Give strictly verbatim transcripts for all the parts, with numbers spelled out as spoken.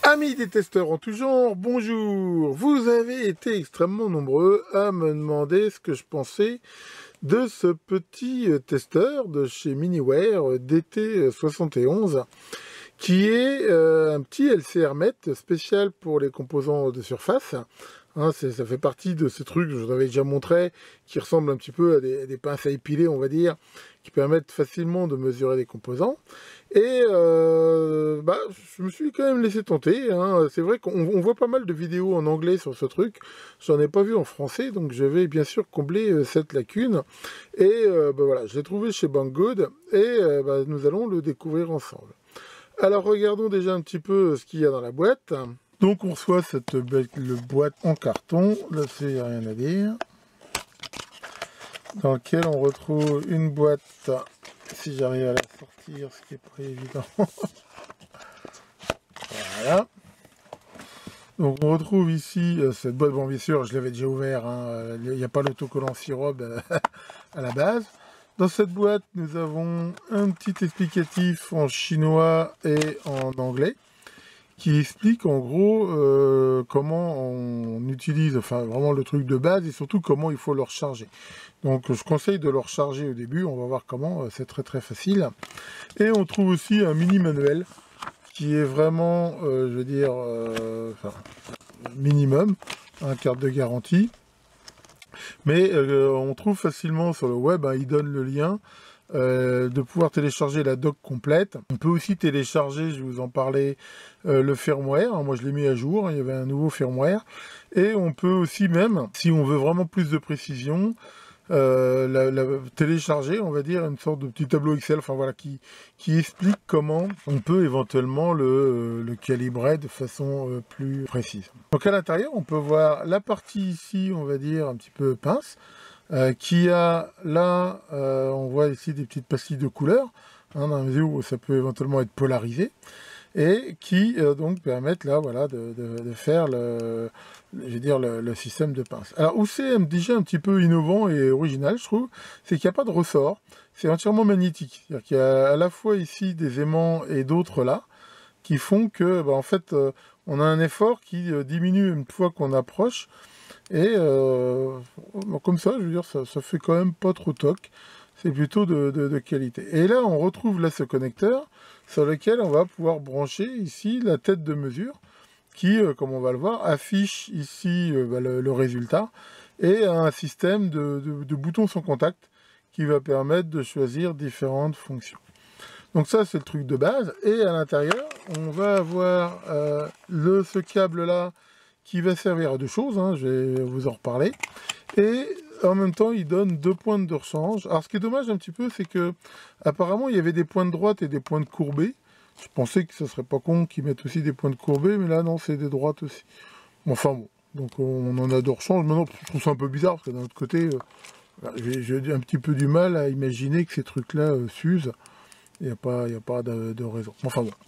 Amis des testeurs en tout genre, bonjour. Vous avez été extrêmement nombreux à me demander ce que je pensais de ce petit testeur de chez Miniware D T soixante et onze qui est euh, un petit L C R M E T spécial pour les composants de surface. Hein, ça fait partie de ces trucs que je vous avais déjà montré, qui ressemblent un petit peu à des, à des pinces à épiler, on va dire, qui permettent facilement de mesurer les composants. Et euh, bah, je me suis quand même laissé tenter. Hein. C'est vrai qu'on voit pas mal de vidéos en anglais sur ce truc. J'en ai pas vu en français, donc je vais bien sûr combler euh, cette lacune. Et euh, bah, voilà, je l'ai trouvé chez Banggood et euh, bah, nous allons le découvrir ensemble. Alors regardons déjà un petit peu ce qu'il y a dans la boîte. Donc on reçoit cette belle boîte en carton, là il n'y a rien à dire, dans laquelle on retrouve une boîte, si j'arrive à la sortir, ce qui n'est pas évident. Voilà. Donc on retrouve ici cette boîte, bon bien sûr je l'avais déjà ouvert, hein, il n'y a pas l'autocollant Syrob à la base. Dans cette boîte nous avons un petit explicatif en chinois et en anglais, qui explique en gros euh, comment on utilise, enfin vraiment le truc de base et surtout comment il faut le recharger. Donc je conseille de le recharger au début, on va voir comment, c'est très très facile. Et on trouve aussi un mini manuel qui est vraiment, euh, je veux dire, euh, enfin, minimum, un carte de garantie. Mais euh, on trouve facilement sur le web, hein, il donne le lien. Euh, de pouvoir télécharger la doc complète. On peut aussi télécharger, je vous en parlais, euh, le firmware. Moi je l'ai mis à jour, il y avait un nouveau firmware. Et on peut aussi même, si on veut vraiment plus de précision, euh, la, la, télécharger, on va dire, une sorte de petit tableau Excel, enfin voilà, qui, qui explique comment on peut éventuellement le, le calibrer de façon euh, plus précise. Donc à l'intérieur, on peut voir la partie ici, on va dire, un petit peu pince, Euh, qui a là, euh, on voit ici des petites pastilles de couleur, hein, dans la mesure où ça peut éventuellement être polarisé, et qui euh, donc permettent là, voilà, de, de, de faire le, je veux dire, le, le système de pince. Alors où c'est déjà un petit peu innovant et original, je trouve, c'est qu'il n'y a pas de ressort, c'est entièrement magnétique. C'est-à-dire qu'il y a à la fois ici des aimants et d'autres là, qui font que, bah, en fait, euh, on a un effort qui euh, diminue une fois qu'on approche. Et euh, comme ça, je veux dire, ça, ça fait quand même pas trop toc. C'est plutôt de, de, de qualité. Et là, on retrouve là ce connecteur sur lequel on va pouvoir brancher ici la tête de mesure qui, euh, comme on va le voir, affiche ici euh, bah, le, le résultat et un système de, de, de boutons sans contact qui va permettre de choisir différentes fonctions. Donc ça, c'est le truc de base. Et à l'intérieur, on va avoir euh, le, ce câble-là qui va servir à deux choses, hein, je vais vous en reparler. Et en même temps, il donne deux pointes de rechange. Alors ce qui est dommage un petit peu, c'est que apparemment il y avait des pointes droites et des pointes courbées. Je pensais que ce serait pas con qu'ils mettent aussi des pointes courbées, mais là non, c'est des droites aussi. Enfin bon, donc on en a de rechange. Maintenant, je trouve ça un peu bizarre, parce que d'un autre côté, euh, j'ai un petit peu du mal à imaginer que ces trucs-là euh, s'usent. Il n'y a pas, il n'y a pas de, de raison. Enfin bon.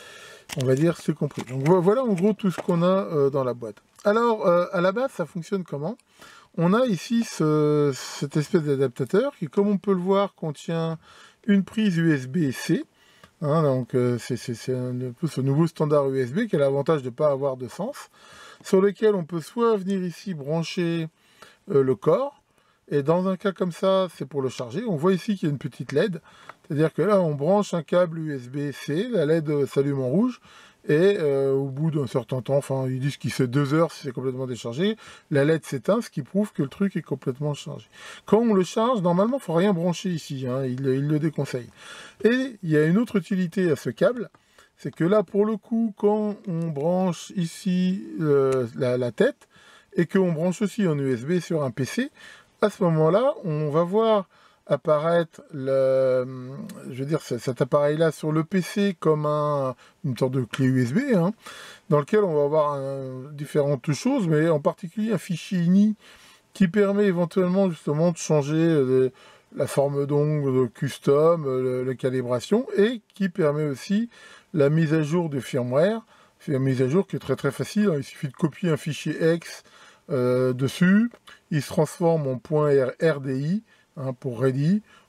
On va dire c'est compris. Donc voilà en gros tout ce qu'on a euh, dans la boîte. Alors euh, à la base ça fonctionne comment? On a ici ce, cette espèce d'adaptateur qui, comme on peut le voir, contient une prise U S B-C. Hein, donc euh, c'est un peu ce nouveau standard U S B qui a l'avantage de ne pas avoir de sens, sur lequel on peut soit venir ici brancher euh, le corps, et dans un cas comme ça, c'est pour le charger. On voit ici qu'il y a une petite L E D, c'est-à-dire que là, on branche un câble U S B-C, la L E D s'allume en rouge, et euh, au bout d'un certain temps, enfin, ils disent qu'il fait deux heures si c'est complètement déchargé, la L E D s'éteint, ce qui prouve que le truc est complètement chargé. Quand on le charge, normalement, il ne faut rien brancher ici, hein, il, il le déconseille. Et il y a une autre utilité à ce câble, c'est que là, pour le coup, quand on branche ici euh, la, la tête, et qu'on branche aussi en U S B sur un P C, à ce moment-là, on va voir apparaître le, je veux dire, cet appareil-là sur le P C comme un, une sorte de clé U S B, hein, dans lequel on va avoir un, différentes choses, mais en particulier un fichier I N I qui permet éventuellement justement de changer euh, la forme d'ongle custom, euh, la calibration, et qui permet aussi la mise à jour du firmware. C'est une mise à jour qui est très très facile, hein, il suffit de copier un fichier X euh, dessus, il se transforme en point R D I, hein, pour ready,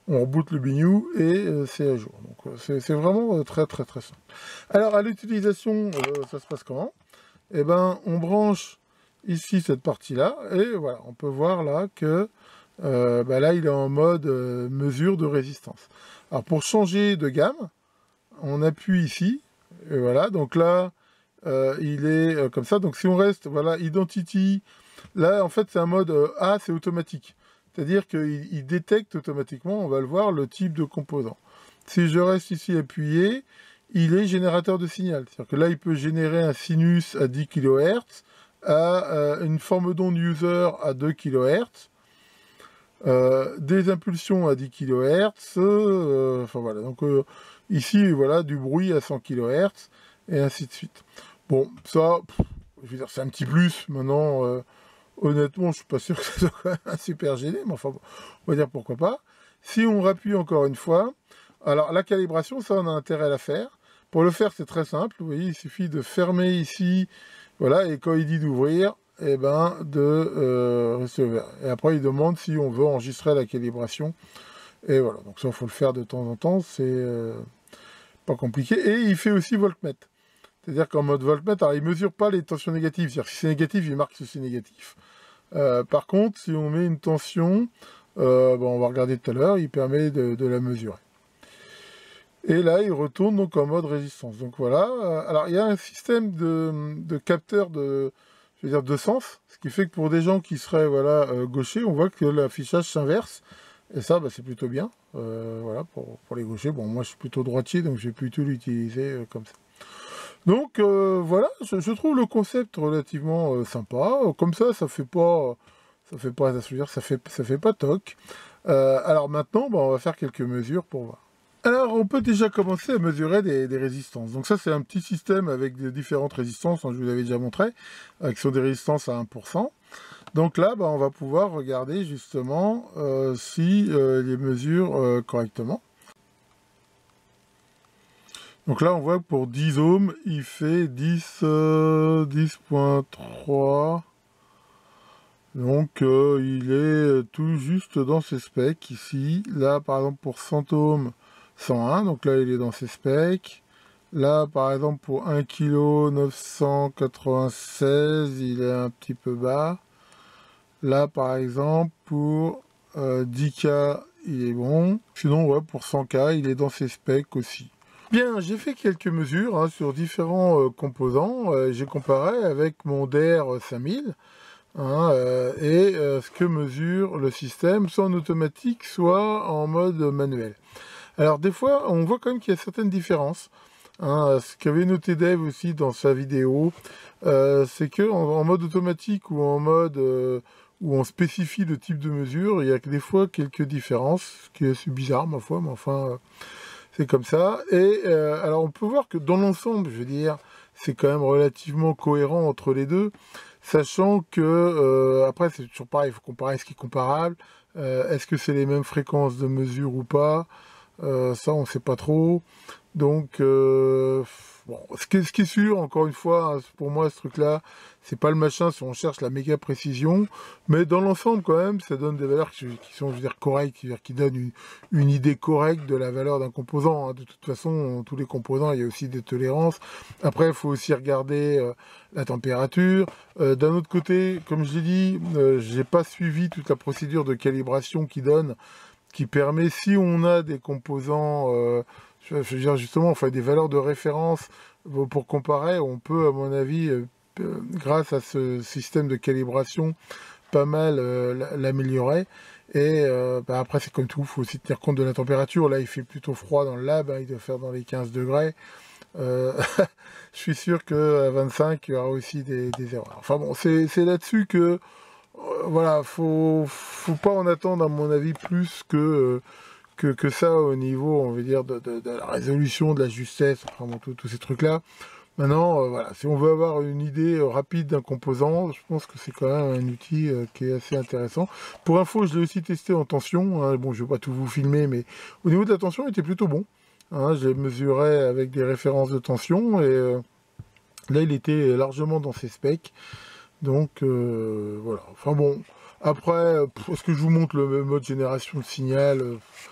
on reboot le biniou et euh, c'est à jour. Donc euh, c'est vraiment euh, très très très simple. Alors à l'utilisation, euh, ça se passe comment? Eh ben, on branche ici cette partie-là et voilà, on peut voir là que euh, bah là il est en mode euh, mesure de résistance. Alors pour changer de gamme, on appuie ici et voilà. Donc là, euh, il est euh, comme ça. Donc si on reste, voilà, identity. Là, en fait, c'est un mode euh, A, c'est automatique. C'est-à-dire qu'il il détecte automatiquement, on va le voir, le type de composant. Si je reste ici appuyé, il est générateur de signal. C'est-à-dire que là, il peut générer un sinus à dix kilohertz, à euh, une forme d'onde user à deux kilohertz, euh, des impulsions à dix kilohertz, euh, enfin voilà. Donc euh, ici, voilà, du bruit à cent kilohertz, et ainsi de suite. Bon, ça, pff, je veux dire, c'est un petit plus. Maintenant, euh, honnêtement, je suis pas sûr que ce soit quand même un super gêné, mais enfin, on va dire pourquoi pas. Si on rappuie encore une fois, alors la calibration, ça, on a intérêt à la faire. Pour le faire, c'est très simple. Vous voyez, il suffit de fermer ici, voilà, et quand il dit d'ouvrir, eh ben, de euh, rester ouvert. Et après, il demande si on veut enregistrer la calibration. Et voilà, donc ça, il faut le faire de temps en temps, c'est euh, pas compliqué. Et il fait aussi voltmètre. C'est-à-dire qu'en mode voltmètre, alors il ne mesure pas les tensions négatives. C'est-à-dire que si c'est négatif, il marque que c'est négatif. Euh, par contre, si on met une tension, euh, bon, on va regarder tout à l'heure, il permet de, de la mesurer. Et là, il retourne donc en mode résistance. Donc voilà. Alors, il y a un système de, de capteur de, je veux dire, de sens, ce qui fait que pour des gens qui seraient voilà, euh, gauchers, on voit que l'affichage s'inverse. Et ça, bah, c'est plutôt bien. Euh, voilà, pour, pour les gauchers. Bon, moi, je suis plutôt droitier, donc je vais plutôt l'utiliser euh, comme ça. Donc euh, voilà, je, je trouve le concept relativement euh, sympa. Comme ça, ça fait pas, ça fait pas, ça veut dire, ça fait, ça fait pas toc. Euh, alors maintenant, bah, on va faire quelques mesures pour voir. Alors, on peut déjà commencer à mesurer des, des résistances. Donc ça, c'est un petit système avec des différentes résistances, hein, je vous l'avais déjà montré, euh, qui sont des résistances à un pour cent. Donc là, bah, on va pouvoir regarder justement euh, si euh, les mesures euh, correctement. Donc là, on voit que pour dix ohms, il fait dix virgule trois. Donc euh, il est tout juste dans ses specs ici. Là, par exemple, pour cent ohms, cent un. Donc là, il est dans ses specs. Là, par exemple, pour un kilo neuf cent quatre-vingt-seize, il est un petit peu bas. Là, par exemple, pour euh, dix K, il est bon. Sinon, ouais, pour cent K, il est dans ses specs aussi. Bien, j'ai fait quelques mesures hein, sur différents euh, composants. Euh, j'ai comparé avec mon D R cinq mille hein, euh, et euh, ce que mesure le système, soit en automatique, soit en mode manuel. Alors des fois, on voit quand même qu'il y a certaines différences. Hein, ce qu'avait noté Dave aussi dans sa vidéo, euh, c'est que en, en mode automatique ou en mode euh, où on spécie le type de mesure, il y a des fois quelques différences, ce qui est assez bizarre ma foi, mais enfin... Euh, c'est comme ça. Et euh, alors, on peut voir que dans l'ensemble, je veux dire, c'est quand même relativement cohérent entre les deux, sachant que, euh, après, c'est toujours pareil, il faut comparer ce qui est comparable. Euh, Est-ce que c'est les mêmes fréquences de mesure ou pas? euh, Ça, on ne sait pas trop. Donc, euh, bon, ce qui, est, ce qui est sûr, encore une fois, hein, pour moi, ce truc-là, c'est pas le machin si on cherche la méga précision, mais dans l'ensemble, quand même, ça donne des valeurs qui, qui sont, je veux dire, correctes, c'est-à-dire qui donnent une, une idée correcte de la valeur d'un composant. Hein. De toute façon, tous les composants, il y a aussi des tolérances. Après, il faut aussi regarder euh, la température. Euh, D'un autre côté, comme je l'ai dit, euh, j'ai pas suivi toute la procédure de calibration qui donne, qui permet, si on a des composants... Euh, je veux dire justement, on fait des valeurs de référence pour comparer. On peut, à mon avis, euh, grâce à ce système de calibration, pas mal euh, l'améliorer. Et euh, bah après, c'est comme tout, il faut aussi tenir compte de la température. Là, il fait plutôt froid dans le lab, hein, il doit faire dans les quinze degrés. Euh, je suis sûr qu'à vingt-cinq, il y aura aussi des, des erreurs. Enfin bon, c'est là-dessus que, euh, voilà, faut, faut pas en attendre, à mon avis, plus que... Euh, Que, que ça au niveau, on veut dire, de, de, de la résolution, de la justesse, enfin bon, tous ces trucs-là. Maintenant, euh, voilà, si on veut avoir une idée euh, rapide d'un composant, je pense que c'est quand même un outil euh, qui est assez intéressant. Pour info, je l'ai aussi testé en tension. Hein, bon, je ne vais pas tout vous filmer, mais au niveau de la tension, il était plutôt bon. Hein, je l'ai mesuré avec des références de tension, et euh, là, il était largement dans ses specs. Donc, euh, voilà. Enfin bon, après, est-ce que je vous montre le mode génération de signal euh,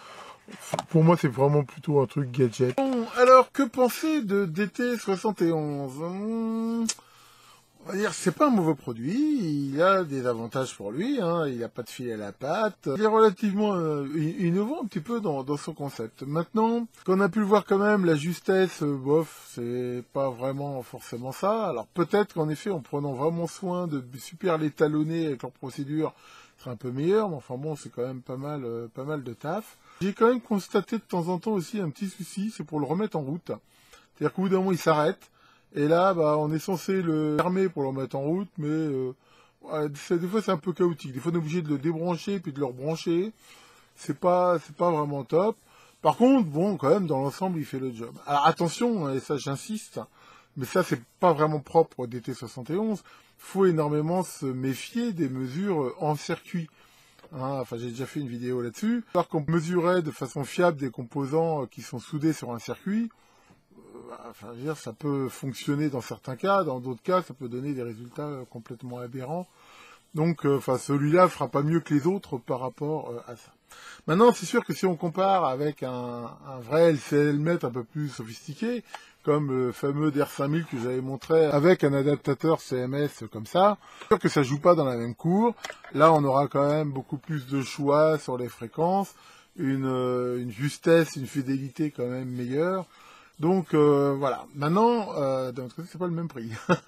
Pour moi, c'est vraiment plutôt un truc gadget. Bon, alors, que penser de D T soixante et onze? hum, On va dire, c'est pas un mauvais produit, il a des avantages pour lui, hein, il n'a pas de fil à la patte. Il est relativement euh, innovant un petit peu dans, dans son concept. Maintenant, qu'on a pu le voir quand même, la justesse, euh, bof, c'est pas vraiment forcément ça. Alors peut-être qu'en effet, en prenant vraiment soin de super l'étalonner avec leur procédure, ce serait un peu meilleur, mais enfin bon, c'est quand même pas mal, euh, pas mal de taf. J'ai quand même constaté de temps en temps aussi un petit souci, c'est pour le remettre en route. C'est-à-dire qu'au bout d'un moment, il s'arrête. Et là, bah, on est censé le fermer pour le remettre en route, mais euh, ouais, des fois, c'est un peu chaotique. Des fois, on est obligé de le débrancher puis de le rebrancher. C'est pas, c'est pas vraiment top. Par contre, bon, quand même, dans l'ensemble, il fait le job. Alors, attention, et ça, j'insiste, mais ça, c'est pas vraiment propre au D T soixante et onze. Il faut énormément se méfier des mesures en circuit. Hein, enfin, j'ai déjà fait une vidéo là-dessus. Alors qu'on mesurait de façon fiable des composants qui sont soudés sur un circuit, enfin, je veux dire, ça peut fonctionner dans certains cas, dans d'autres cas, ça peut donner des résultats complètement aberrants. Donc, euh, enfin, celui-là fera pas mieux que les autres par rapport euh, à ça. Maintenant, c'est sûr que si on compare avec un, un vrai L C L mètre un peu plus sophistiqué, comme le fameux D R cinq mille que j'avais montré avec un adaptateur C M S comme ça, c'est sûr que ça joue pas dans la même cour. Là, on aura quand même beaucoup plus de choix sur les fréquences, une, euh, une justesse, une fidélité quand même meilleure. Donc euh, voilà. Maintenant, euh, d'un autre côté, c'est pas le même prix.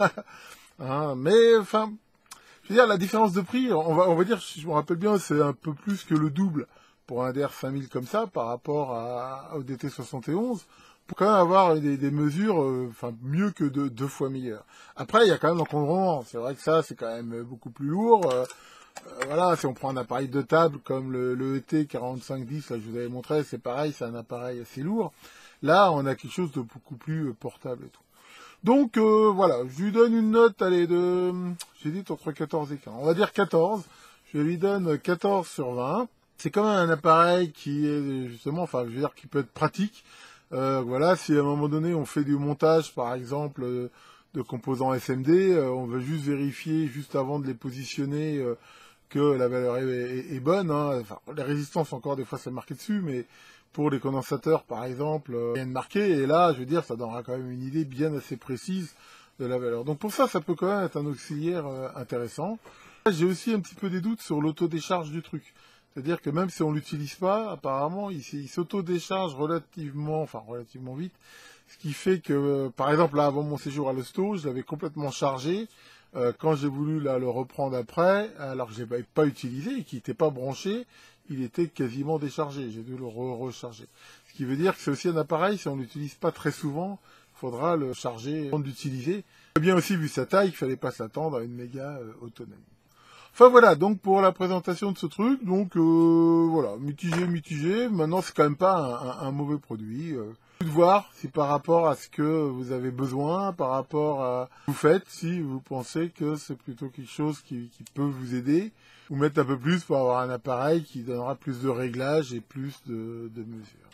Hein, mais enfin, je veux dire, la différence de prix, on va, on va dire, si je me rappelle bien, c'est un peu plus que le double pour un D R cinq mille comme ça par rapport à, au D T soixante et onze. Pour quand même avoir des, des mesures, euh, enfin mieux que deux, deux fois meilleures. Après, il y a quand même l'encombrement. C'est vrai que ça, c'est quand même beaucoup plus lourd. Euh, euh, voilà, si on prend un appareil de table comme le, le E T quarante-cinq dix, là je vous avais montré, c'est pareil, c'est un appareil assez lourd. Là, on a quelque chose de beaucoup plus euh, portable et tout. Donc euh, voilà, je lui donne une note, allez, de, j'ai dit entre quatorze et quinze. On va dire quatorze. Je lui donne quatorze sur vingt. C'est quand même un appareil qui est justement, enfin, je veux dire, qui peut être pratique. Euh, voilà, si à un moment donné on fait du montage, par exemple, euh, de composants S M D, euh, on veut juste vérifier, juste avant de les positionner, euh, que la valeur est, est, est bonne. Hein. Enfin, les résistances, encore des fois, c'est marqué dessus, mais pour les condensateurs, par exemple, euh, rien de marqué. Et là, je veux dire, ça donnera quand même une idée bien assez précise de la valeur. Donc pour ça, ça peut quand même être un auxiliaire euh, intéressant. J'ai aussi un petit peu des doutes sur l'autodécharge du truc. C'est-à-dire que même si on l'utilise pas, apparemment, il, il s'auto-décharge relativement, enfin relativement vite. Ce qui fait que, euh, par exemple, là, avant mon séjour à l'hosto, je l'avais complètement chargé. Euh, quand j'ai voulu là, le reprendre après, alors que je l'avais pas utilisé et qu'il n'était pas branché, il était quasiment déchargé. J'ai dû le re-recharger. Ce qui veut dire que c'est aussi un appareil, si on l'utilise pas très souvent, il faudra le charger avant de l'utiliser. Bien aussi, vu sa taille, il fallait pas s'attendre à une méga euh, autonomie. Enfin voilà, donc pour la présentation de ce truc, donc euh, voilà, mitigé, mitigé. Maintenant, c'est quand même pas un, un, un mauvais produit. Euh, de voir si par rapport à ce que vous avez besoin, par rapport à ce que vous faites, si vous pensez que c'est plutôt quelque chose qui, qui peut vous aider, ou mettre un peu plus pour avoir un appareil qui donnera plus de réglages et plus de, de mesures.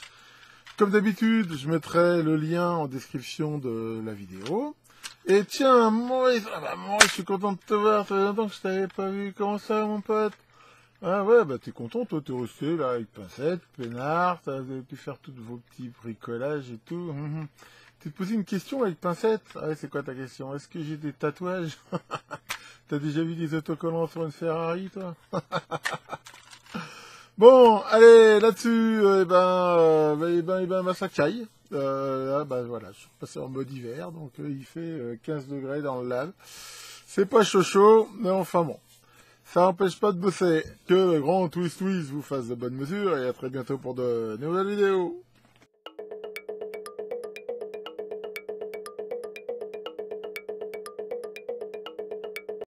Comme d'habitude, je mettrai le lien en description de la vidéo. Et tiens, Maurice, ah bah Maurice, je suis content de te voir, ça fait longtemps que je t'avais pas vu, comment ça mon pote? Ah ouais, bah t'es content, toi, t'es resté là avec pincette, peinard, t'as pu faire tous vos petits bricolages et tout. Hum, Tu te posé une question avec pincette? Ah ouais, c'est quoi ta question? Est-ce que j'ai des tatouages? T'as déjà vu des autocollants sur une Ferrari, toi? Bon, allez, là-dessus, eh ben, euh, bah, eh ben, eh ben, bah, ça caille. Euh, là, bah, voilà, je suis passé en mode hiver, donc euh, il fait euh, quinze degrés dans le lab. C'est pas chaud chaud, mais enfin bon. Ça n'empêche pas de bosser. Que le grand twist twist vous fasse de bonnes mesures, et à très bientôt pour de nouvelles vidéos.